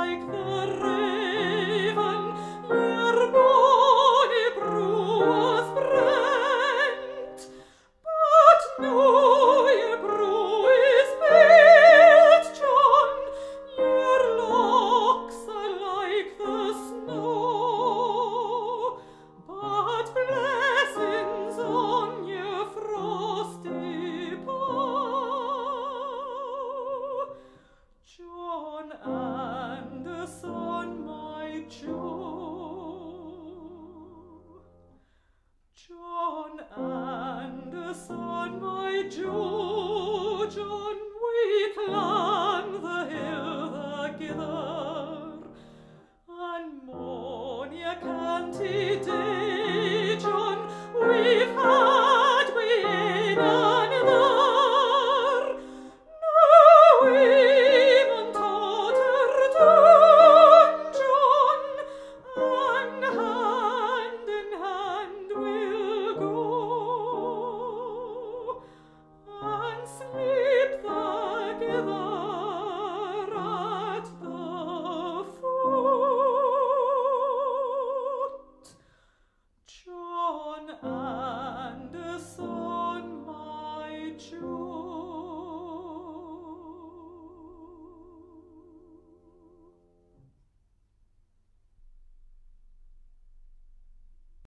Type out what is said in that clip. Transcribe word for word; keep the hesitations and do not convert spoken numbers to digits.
like the raven, your bonny brew was brent. But now your brew is built, John, your locks are like the snow. But blessings on your frosty bough, John Anderson, my Joe. John Anderson, my Joe. John, we climb the hill thegither, and mourn ye canty